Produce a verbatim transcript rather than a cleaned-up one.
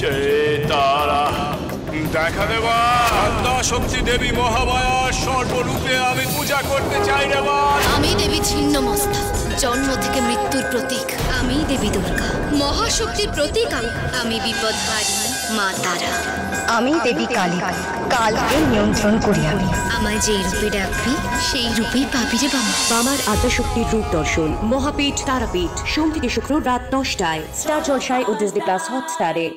জয় তারা দেখা দেবা। শক্তি দেবী মহামায়ার সর্বরূপে আমি পূজা করতে চাই রে মা। আমি দেবী ছিন্নমস্তা, জন্ম থেকে মৃত্যুর প্রতীক। আমি দেবী দুর্গা, মহাশক্তির প্রতীক। আমি আমি বিপদহারিণী মা তারা। আমি দেবী কালী, কালকে নিয়ন্ত্রণ করি আমি। আমায় যে রূপে ডাকবি সেই রূপেই পাবি রে বামা। বামার আদ্যশক্তির রূপ দর্শন, মহাপীঠ তারাপীঠ, সোম থেকে শুক্র রাত দশটায় স্টার জলসায় ও ডিজনি প্লাস হটস্টারে।